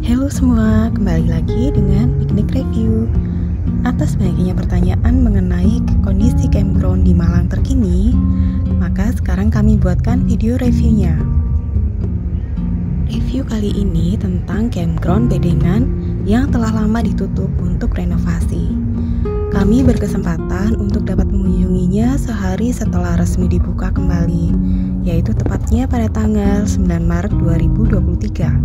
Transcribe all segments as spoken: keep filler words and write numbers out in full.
Halo semua, kembali lagi dengan Piknik Review. Atas banyaknya pertanyaan mengenai kondisi campground di Malang terkini, maka sekarang kami buatkan video reviewnya. Review kali ini tentang campground Bedengan yang telah lama ditutup untuk renovasi. Kami berkesempatan untuk dapat mengunjunginya sehari setelah resmi dibuka kembali, yaitu tepatnya pada tanggal sembilan Maret dua ribu dua puluh tiga.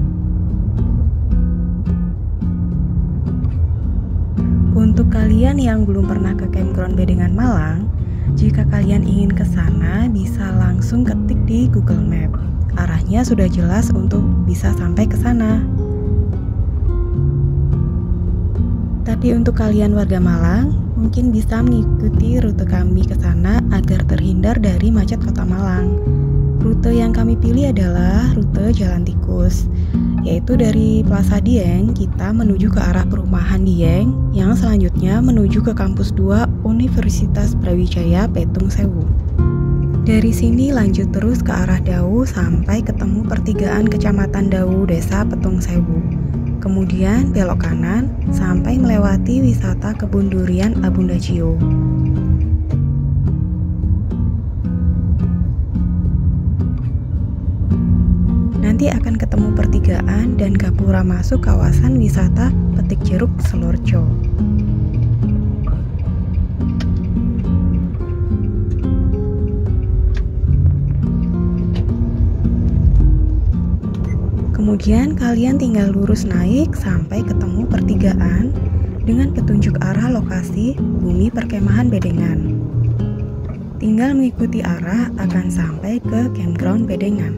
Untuk kalian yang belum pernah ke campground Bedengan Malang, jika kalian ingin ke sana bisa langsung ketik di Google Map. Arahnya sudah jelas untuk bisa sampai ke sana. Tapi untuk kalian warga Malang, mungkin bisa mengikuti rute kami ke sana agar terhindar dari macet kota Malang. Rute yang kami pilih adalah rute Jalan Tikus, yaitu dari Plaza Dieng kita menuju ke arah perumahan Dieng yang selanjutnya menuju ke kampus dua Universitas Brawijaya Petung Sewu. Dari sini lanjut terus ke arah Dau sampai ketemu pertigaan Kecamatan Dau Desa Petung Sewu. Kemudian belok kanan sampai melewati wisata kebun durian Abunda Cio. Nanti akan ketemu pertigaan dan gapura masuk kawasan wisata Petik Jeruk Selorjo. Kemudian kalian tinggal lurus naik sampai ketemu pertigaan dengan petunjuk arah lokasi Bumi Perkemahan Bedengan. Tinggal mengikuti arah akan sampai ke campground Bedengan.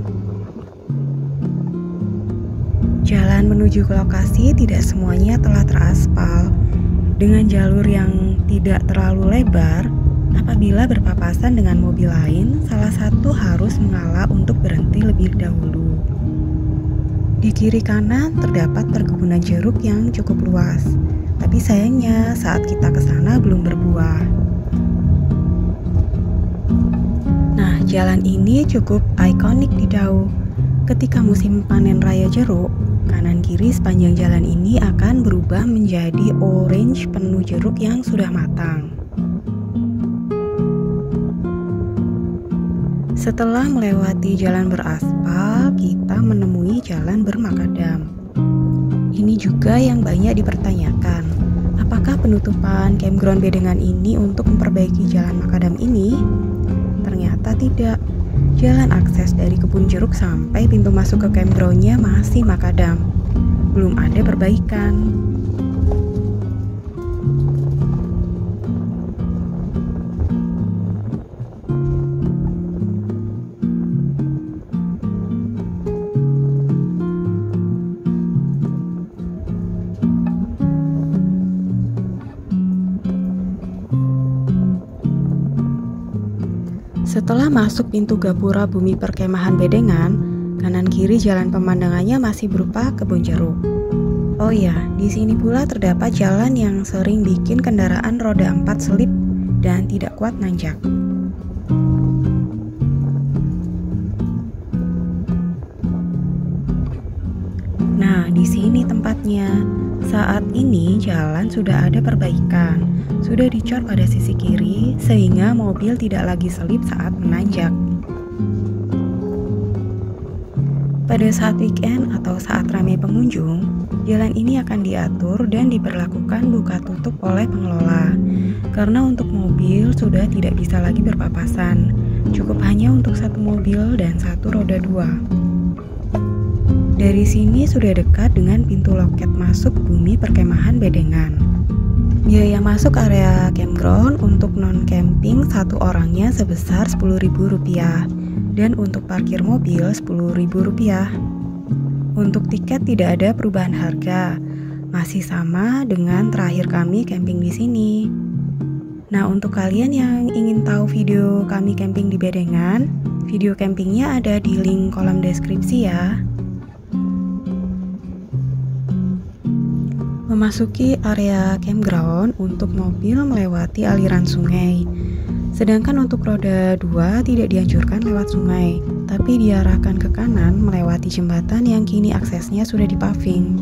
Jalan menuju ke lokasi tidak semuanya telah teraspal. Dengan jalur yang tidak terlalu lebar, apabila berpapasan dengan mobil lain, salah satu harus mengalah untuk berhenti lebih dahulu. Di kiri kanan terdapat perkebunan jeruk yang cukup luas, tapi sayangnya saat kita ke sana belum berbuah. Nah, jalan ini cukup ikonik di Dau. Ketika musim panen raya jeruk, kanan kiri sepanjang jalan ini akan berubah menjadi orange penuh jeruk yang sudah matang. Setelah melewati jalan beraspal, kita menemui jalan bermakadam. Ini juga yang banyak dipertanyakan. Apakah penutupan campground Bedengan ini untuk memperbaiki jalan makadam ini? Ternyata tidak. Jalan akses dari kebun jeruk sampai pintu masuk ke campgroundnya masih makadam. Belum ada perbaikan. Setelah masuk pintu gapura Bumi Perkemahan Bedengan, kanan kiri jalan pemandangannya masih berupa kebun jeruk. Oh ya, di sini pula terdapat jalan yang sering bikin kendaraan roda empat selip dan tidak kuat nanjak. Nah, di sini tempatnya. Saat ini jalan sudah ada perbaikan, sudah dicor pada sisi kiri sehingga mobil tidak lagi selip saat menanjak. Pada saat weekend atau saat ramai pengunjung, jalan ini akan diatur dan diberlakukan buka tutup oleh pengelola. Karena untuk mobil sudah tidak bisa lagi berpapasan, cukup hanya untuk satu mobil dan satu roda dua. Dari sini sudah dekat dengan pintu loket masuk Bumi Perkemahan Bedengan. Biaya masuk area campground untuk non-camping satu orangnya sebesar sepuluh ribu rupiah dan untuk parkir mobil sepuluh ribu rupiah. Untuk tiket tidak ada perubahan harga, masih sama dengan terakhir kami camping di sini. Nah, untuk kalian yang ingin tahu video kami camping di Bedengan, video campingnya ada di link kolom deskripsi ya. Memasuki area campground untuk mobil melewati aliran sungai. Sedangkan untuk roda dua tidak dianjurkan lewat sungai, tapi diarahkan ke kanan melewati jembatan yang kini aksesnya sudah dipaving.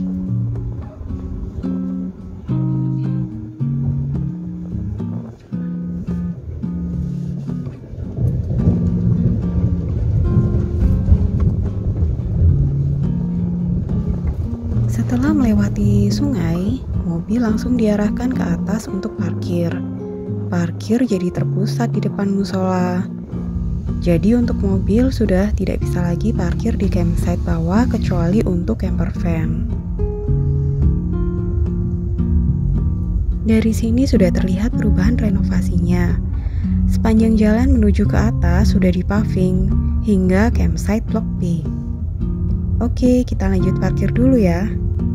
Setelah melewati sungai, mobil langsung diarahkan ke atas untuk parkir. Parkir jadi terpusat di depan musola. Jadi untuk mobil sudah tidak bisa lagi parkir di campsite bawah kecuali untuk camper van. Dari sini sudah terlihat perubahan renovasinya. Sepanjang jalan menuju ke atas sudah dipaving hingga campsite Blok B. Oke, kita lanjut parkir dulu ya.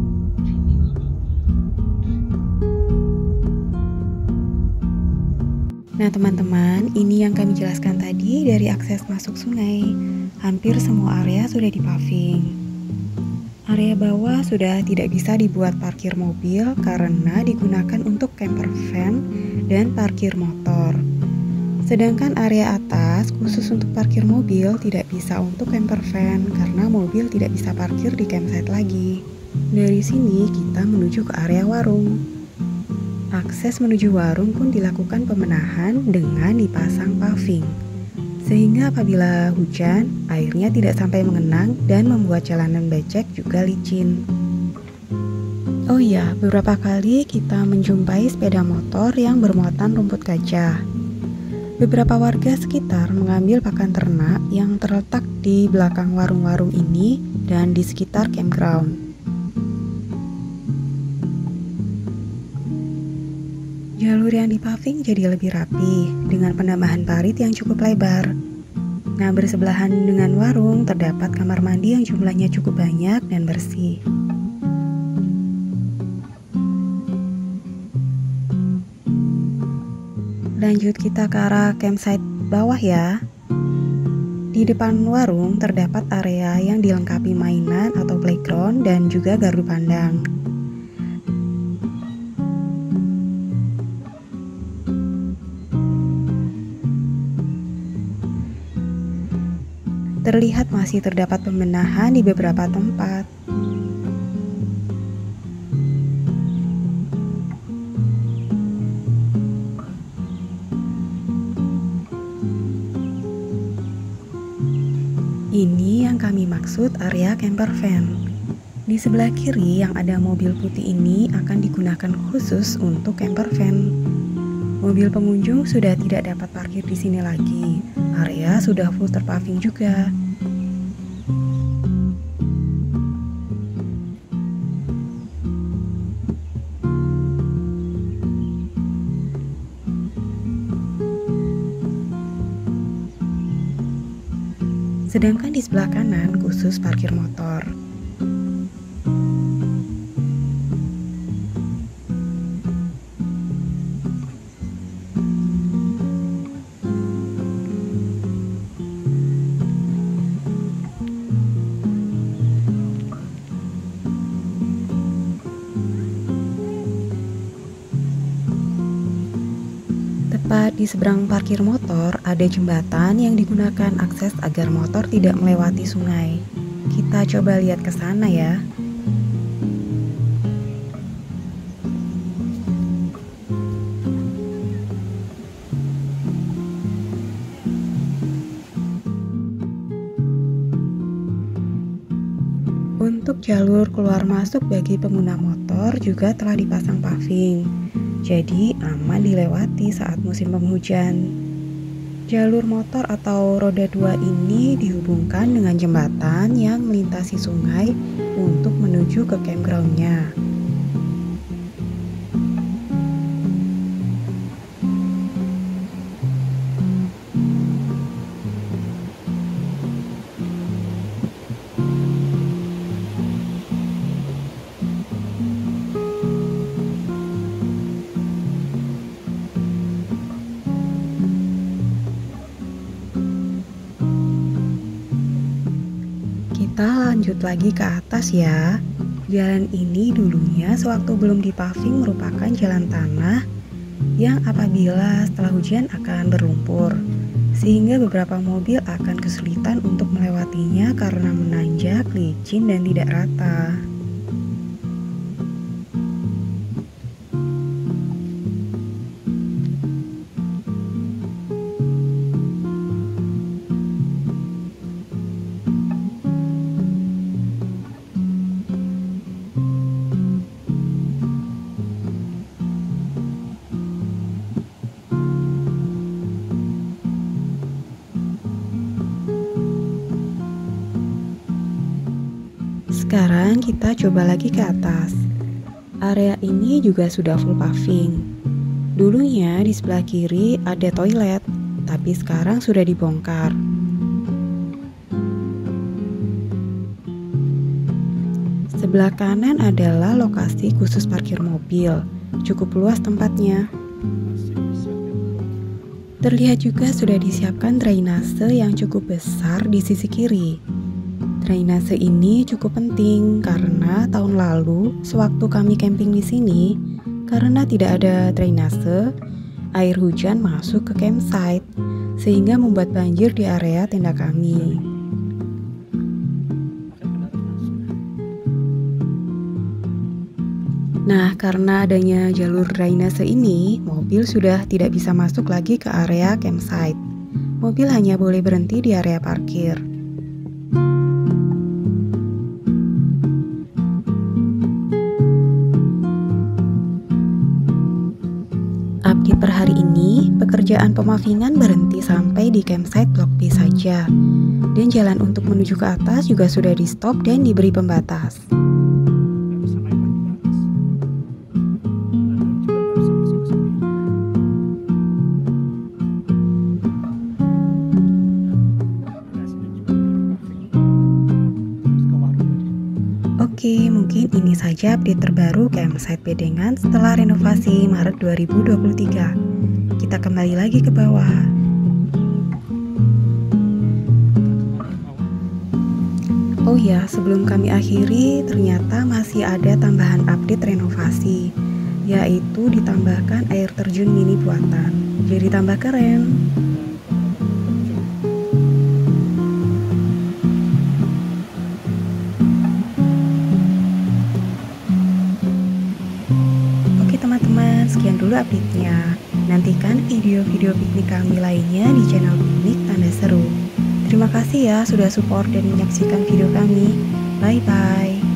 Nah teman-teman, ini yang kami jelaskan tadi dari akses masuk sungai. Hampir semua area sudah dipaving. Area bawah sudah tidak bisa dibuat parkir mobil karena digunakan untuk camper van dan parkir motor. Sedangkan area atas khusus untuk parkir mobil tidak bisa untuk camper van karena mobil tidak bisa parkir di campsite lagi. Dari sini kita menuju ke area warung. Akses menuju warung pun dilakukan pembenahan dengan dipasang paving. Sehingga apabila hujan, airnya tidak sampai mengenang dan membuat jalanan becek juga licin. Oh iya, beberapa kali kita menjumpai sepeda motor yang bermuatan rumput gajah. Beberapa warga sekitar mengambil pakan ternak yang terletak di belakang warung-warung ini dan di sekitar campground. Jalur yang dipaving jadi lebih rapi dengan penambahan parit yang cukup lebar. Nah, bersebelahan dengan warung terdapat kamar mandi yang jumlahnya cukup banyak dan bersih. Lanjut kita ke arah campsite bawah ya. Di depan warung terdapat area yang dilengkapi mainan atau playground dan juga gardu pandang. Terlihat masih terdapat pembenahan di beberapa tempat. Ini yang kami maksud area camper van. Di sebelah kiri yang ada mobil putih ini akan digunakan khusus untuk camper van. Mobil pengunjung sudah tidak dapat parkir di sini lagi. Area sudah full terpaving juga. Sedangkan di sebelah kanan khusus parkir motor. Tepat di seberang parkir motor ada jembatan yang digunakan akses agar motor tidak melewati sungai. Kita coba lihat ke sana ya. Untuk jalur keluar masuk bagi pengguna motor juga telah dipasang paving. Jadi aman dilewati saat musim penghujan. Jalur motor atau roda dua ini dihubungkan dengan jembatan yang melintasi sungai untuk menuju ke campground-nya. Kita lanjut lagi ke atas ya. Jalan ini dulunya sewaktu belum dipaving merupakan jalan tanah yang apabila setelah hujan akan berlumpur, sehingga beberapa mobil akan kesulitan untuk melewatinya karena menanjak, licin, dan tidak rata. Sekarang kita coba lagi ke atas. Area ini juga sudah full paving. Dulunya di sebelah kiri ada toilet, tapi sekarang sudah dibongkar. Sebelah kanan adalah lokasi khusus parkir mobil. Cukup luas tempatnya. Terlihat juga sudah disiapkan drainase yang cukup besar di sisi kiri. Drainase ini cukup penting karena tahun lalu sewaktu kami camping di sini, karena tidak ada drainase, air hujan masuk ke campsite sehingga membuat banjir di area tenda kami. Nah, karena adanya jalur drainase ini, mobil sudah tidak bisa masuk lagi ke area campsite. Mobil hanya boleh berhenti di area parkir. Update per hari ini, pekerjaan pemavingan berhenti sampai di campsite Blok B saja. Dan jalan untuk menuju ke atas juga sudah di stop dan diberi pembatas. Oke, mungkin ini saja update terbaru campsite Bedengan setelah renovasi Maret dua ribu dua puluh tiga. Kita kembali lagi ke bawah. Oh ya, sebelum kami akhiri, ternyata masih ada tambahan update renovasi, yaitu ditambahkan air terjun mini buatan. Jadi tambah keren. Teman-teman, sekian dulu update-nya. Nantikan video-video piknik kami lainnya di channel Piknik Tanda Seru. Terima kasih ya sudah support dan menyaksikan video kami. Bye-bye.